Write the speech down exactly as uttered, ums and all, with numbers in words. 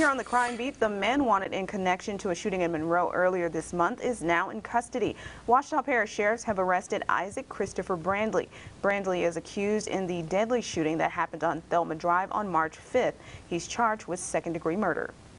Here on the crime beat, the man wanted in connection to a shooting in Monroe earlier this month is now in custody. Ouachita Parish sheriffs have arrested Isaac Christopher Brandley. Brandley is accused in the deadly shooting that happened on Thelma Drive on March fifth. He's charged with second-degree murder.